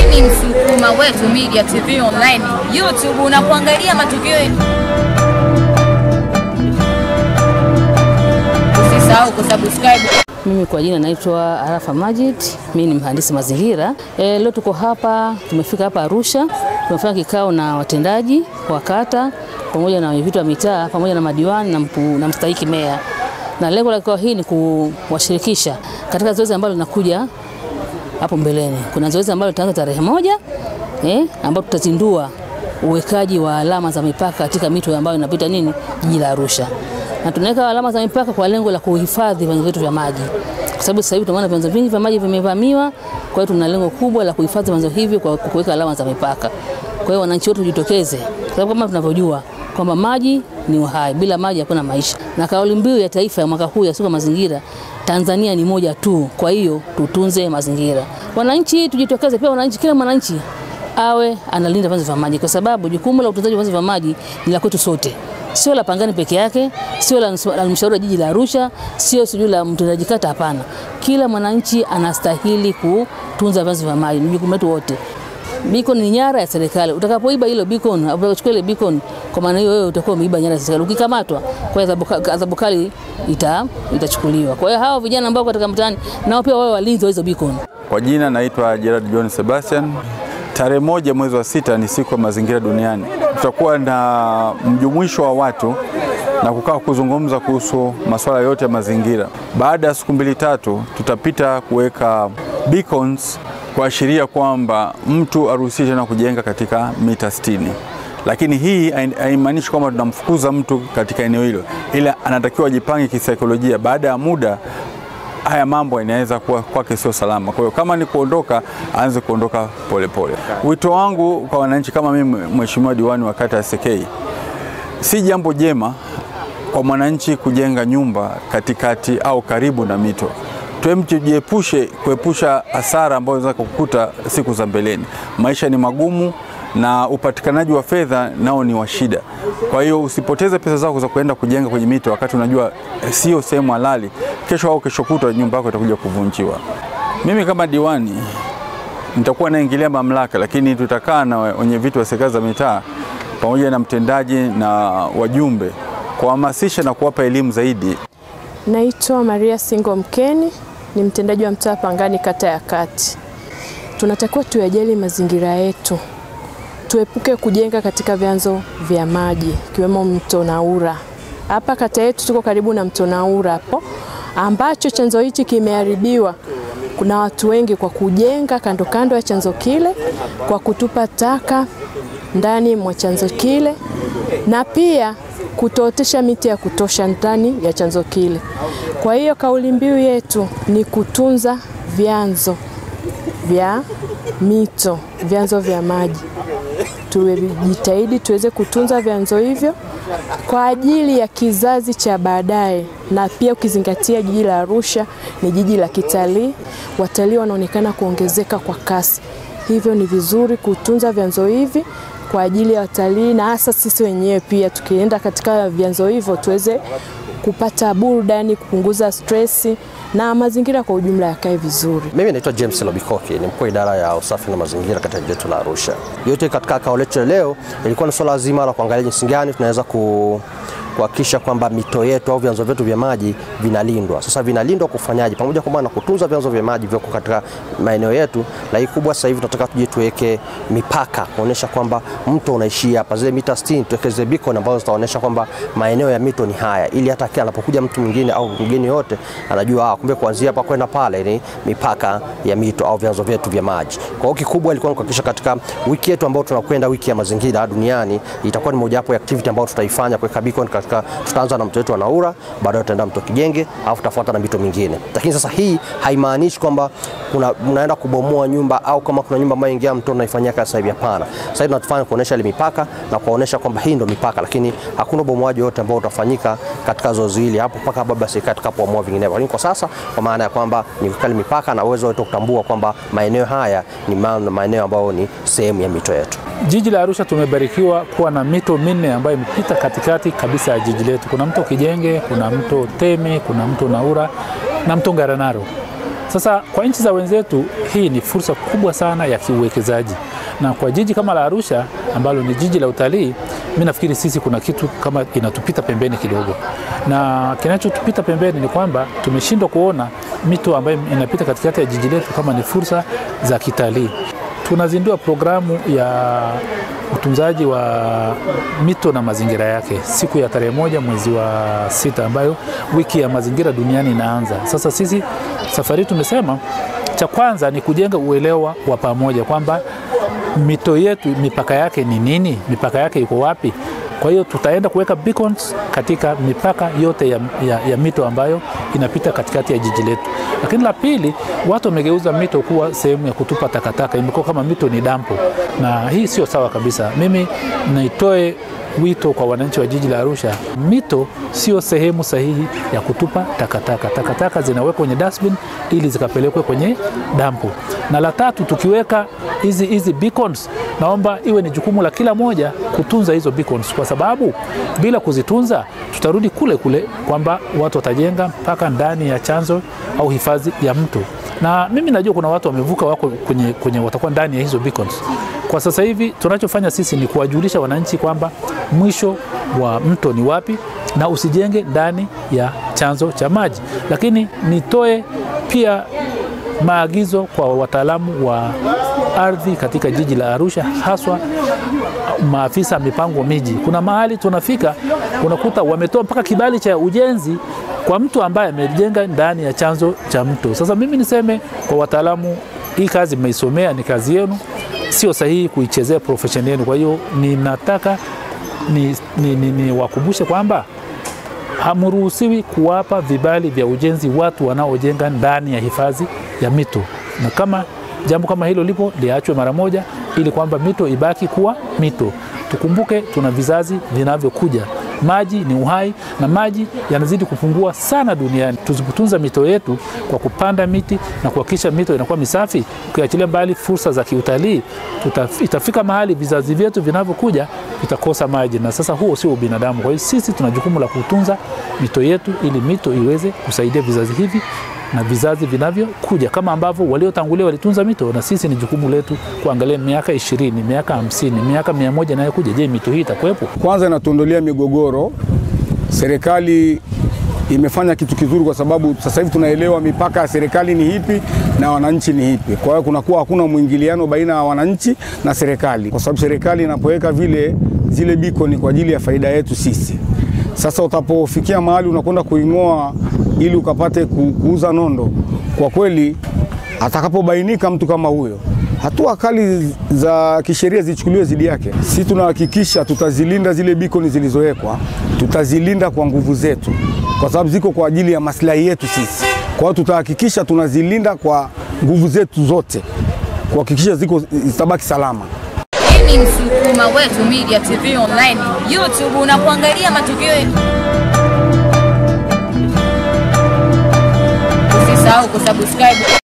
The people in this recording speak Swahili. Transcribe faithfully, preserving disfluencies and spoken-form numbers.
ni msukuma wetu Media T V Online, YouTube unapoangalia matukio yetu. Usisahau kusubscribe. Mimi kwa jina naitwa Arafa Majid, mimi ni mhandisi mazingira. E, leo tuko hapa, tumefika hapa Arusha, tumefanya kikao na watendaji wa kata pamoja na wenyeviti wa mitaa pamoja na madiwani na, mpu, na mstahiki meya. Na lengo la kikao hii ni kuwashirikisha katika zoezi ambalo linakuja hapo mbeleni. Kuna zoezi ambalo litaanza tarehe moja eh ambapo tutazindua uwekaji wa alama za mipaka katika mito ambayo inapita nini jiji la Arusha. Na tunaweka alama za mipaka kwa lengo la kuhifadhi vyanzo vyetu vya maji. Kwa sababu sasa hivi tunaona vyanzo vingi vya maji vimevamiwa, kwa hiyo tuna lengo kubwa la kuhifadhi vyanzo hivi kwa kuweka alama za mipaka. Kwa hiyo wananchi wote tujitokeze. Kwa sababu kama tunavyojua kwamba maji ni uhai, bila maji hakuna maisha. Na kauli mbiu ya taifa ya mwaka huu ya siku ya mazingira, Tanzania ni moja tu, kwa hiyo tutunze mazingira. Wananchi tujitokeze, pia wananchi, kila mwananchi awe analinda vyanzo vya maji, kwa sababu jukumu la utunzaji wa vyanzo vya maji ni la kwetu sote. Sio la Pangani peke yake, sio la halmashauri ya jiji la Arusha, sio sio la mtendaji kata, hapana. Kila mwananchi anastahili kutunza vyanzo vya maji, ni jukumu letu wote. Beacon ni nyara ya serikali. Utakapoiba hilo beacon, au utachukua ile beacon, kwa maana hiyo wewe utakuwa umeiba nyara ya serikali. Ukikamatwa, kwa adhabu kali ita itachukuliwa. Kwa hiyo hao vijana ambao katika mtaani nao pia wao walinzi wa hizo beacon. Kwa jina naitwa Gerard John Sebastian. Tarehe moja mwezi wa sita ni siku ya mazingira duniani. Tutakuwa na mjumuisho wa watu na kukaa kuzungumza kuhusu masuala yote ya mazingira. Baada ya siku mbili tatu tutapita kuweka beacons kuashiria kwamba mtu aruhusiwe tena kujenga katika mita sitini. Lakini hii haimaanishi kwamba tunamfukuza mtu katika eneo hilo, ila anatakiwa ajipange kisaikolojia. Baada ya muda haya mambo inaweza kuwa kwake sio salama. Kwa hiyo kama ni kuondoka, aanze kuondoka polepole. Wito wangu kwa wananchi, kama mimi mheshimiwa diwani wa kata ya S K, si jambo jema kwa mwananchi kujenga nyumba katikati au karibu na mito. Tujiepushe kuepusha hasara ambazo zinaweza kukuta siku za mbeleni. Maisha ni magumu na upatikanaji wa fedha nao ni wa shida. Kwa hiyo usipoteze pesa zako za kuenda kujenga kwenye mito wakati unajua sio sehemu halali. Kesho au kesho kutwa nyumba yako itakuja kuvunjiwa. Mimi kama diwani nitakuwa naingilia mamlaka, lakini tutakaa na wenyeviti wa serikali za mitaa pamoja na mtendaji na wajumbe kuhamasisha na kuwapa elimu zaidi. Naitwa Maria Singo Mkeni, ni mtendaji wa mtaa Pangani kata ya Kati. Tunatakiwa tuyajali mazingira yetu. Tuepuke kujenga katika vyanzo vya maji, kiwemo mto Naura. Hapa kata yetu tuko karibu na mto Naura hapo, ambacho chanzo hichi kimeharibiwa. Kuna watu wengi kwa kujenga kando kando ya chanzo kile, kwa kutupa taka ndani mwa chanzo kile, na pia kutootesha miti ya kutosha ndani ya chanzo kile. Kwa hiyo kauli mbiu yetu ni kutunza vyanzo vya mito, vyanzo vya maji. Tujitahidi tuweze kutunza vyanzo hivyo kwa ajili ya kizazi cha baadaye, na pia ukizingatia jiji la Arusha ni jiji la kitalii, watalii wanaonekana kuongezeka kwa kasi. Hivyo ni vizuri kutunza vyanzo hivi kwa ajili ya watalii, na hasa sisi wenyewe pia tukienda katika vyanzo hivyo tuweze kupata burudani, kupunguza stress na mazingira kwa ujumla yakae vizuri. Mimi naitwa James Lobikoki, ni mkuu idara ya usafi na mazingira katika jiji la Arusha. Yote katika kao letu leo ilikuwa ni swala zima la kuangalia jinsi gani tunaweza ku kuhakikisha kwamba mito yetu au vyanzo vyetu vya maji vinalindwa. Sasa vinalindwa kufanyaje? Pamoja kwa maana kutunza vyanzo vya maji vyoko katika maeneo yetu, na kikubwa sasa hivi tunataka tuje tuweke mipaka kuonesha kwamba mto unaishia hapa, zile mita sitini tuwekeze beacon ambazo zitaonesha kwamba maeneo ya mito ni haya, ili hata kila anapokuja mtu mwingine au mgeni yote anajua ah, kumbe kuanzia hapa kwenda pale ni mipaka ya mito au vyanzo vyetu vya maji. Kwa hiyo kikubwa ilikuwa ni kuhakikisha katika wiki yetu ambayo tunakwenda wiki ya mazingira duniani, itakuwa ni mojawapo ya activity ambayo tutaifanya kuweka beacon katika, tutaanza na mto wetu wa Naura, baadaye tutaenda mto Kijenge, alafu tutafuata na mito mingine. Lakini sasa hii haimaanishi kwamba kuna unaenda kubomoa nyumba au kama kuna nyumba ambayo ingia mto unaifanyia kazi hivi, hapana. Sasa hivi tunatufanya kuonesha ile mipaka na kuonesha kwamba hii ndio mipaka, lakini hakuna bomoaji yote ambao utafanyika katika zoezi hili hapo mpaka baba serikali itakapoamua vinginevyo. Lakini kwa sasa kwa maana ya kwamba ni kukali mipaka na uwezo wetu kutambua kwamba maeneo haya ni maeneo ambayo ni sehemu ya mito yetu. Jiji la Arusha tumebarikiwa kuwa na mito minne ambayo imepita katikati kabisa ya jiji letu. Kuna mto Kijenge, kuna mto Temi, kuna mto Naura na mto Ngaranaro. Sasa kwa nchi za wenzetu hii ni fursa kubwa sana ya kiuwekezaji, na kwa jiji kama la Arusha ambalo ni jiji la utalii, mimi nafikiri sisi kuna kitu kama inatupita pembeni kidogo, na kinachotupita pembeni ni kwamba tumeshindwa kuona mito ambayo inapita katikati ya jiji letu kama ni fursa za kitalii. Tunazindua programu ya utunzaji wa mito na mazingira yake siku ya tarehe moja mwezi wa sita, ambayo wiki ya mazingira duniani inaanza. Sasa sisi safari tumesema cha kwanza ni kujenga uelewa wa pamoja kwamba mito yetu mipaka yake ni nini, mipaka yake iko wapi. Kwa hiyo tutaenda kuweka beacons katika mipaka yote ya, ya, ya mito ambayo inapita katikati ya jiji letu. Lakini la pili, watu wamegeuza mito kuwa sehemu ya kutupa takataka, imekuwa kama mito ni dampo, na hii sio sawa kabisa. Mimi naitoe wito kwa wananchi wa jiji la Arusha, mito sio sehemu sahihi ya kutupa takataka. Takataka zinawekwa kwenye dustbin ili zikapelekwe kwenye dampo. Na la tatu, tukiweka hizi hizi beacons, naomba iwe ni jukumu la kila moja kutunza hizo beacons, kwa sababu bila kuzitunza tutarudi kule kule kwamba watu watajenga mpaka ndani ya chanzo au hifadhi ya mto. Na mimi najua kuna watu wamevuka wako kwenye, kwenye watakuwa ndani ya hizo beacons. Kwa sasa hivi tunachofanya sisi ni kuwajulisha wananchi kwamba mwisho wa mto ni wapi na usijenge ndani ya chanzo cha maji. Lakini nitoe pia maagizo kwa wataalamu wa ardhi katika jiji la Arusha, haswa maafisa mipango miji. Kuna mahali tunafika unakuta wametoa mpaka kibali cha ujenzi kwa mtu ambaye amejenga ndani ya chanzo cha mto. Sasa mimi niseme kwa wataalamu, hii kazi mmeisomea, ni kazi yenu, sio sahihi kuichezea profession yenu. Kwa hiyo ninataka ni, ni, ni, ni wakumbushe kwamba hamruhusiwi kuwapa vibali vya ujenzi watu wanaojenga ndani ya hifadhi ya mito, na kama jambo kama hilo lipo liachwe mara moja, ili kwamba mito ibaki kuwa mito. Tukumbuke tuna vizazi vinavyokuja. Maji ni uhai na maji yanazidi kupungua sana duniani. Tuzipotunza mito yetu kwa kupanda miti na kuhakikisha mito inakuwa misafi, ukiachilia mbali fursa za kiutalii, itafika mahali vizazi vyetu vinavyokuja vitakosa maji, na sasa huo sio binadamu. Kwa hiyo sisi tuna jukumu la kutunza mito yetu ili mito iweze kusaidia vizazi hivi na vizazi vinavyokuja, kama ambavyo waliotangulia walitunza mito, na sisi ni jukumu letu kuangalia miaka ishirini, miaka hamsini, miaka mia moja inayokuja, je, mito hii itakuwepo? Kwanza inatuondolea migogoro. Serikali imefanya kitu kizuri kwa sababu sasa hivi tunaelewa mipaka ya serikali ni ipi na wananchi ni ipi. Kwa hiyo kunakuwa hakuna mwingiliano baina ya wananchi na serikali, kwa sababu serikali inapoweka vile zile beacon kwa ajili ya faida yetu sisi. Sasa utapofikia mahali unakwenda kuingoa ili ukapate kuuza nondo, kwa kweli atakapobainika mtu kama huyo, hatua kali za kisheria zichukuliwe zidi yake. Sisi tunahakikisha tutazilinda zile beacon zilizowekwa, tutazilinda kwa nguvu zetu, kwa sababu ziko kwa ajili ya maslahi yetu sisi. Kwa hiyo tutahakikisha tunazilinda kwa nguvu zetu zote, kuhakikisha ziko zitabaki salama. Hii ni Msukuma Wetu Media T V Online, YouTube, unapoangalia matukio yetu. Usisahau kusubscribe.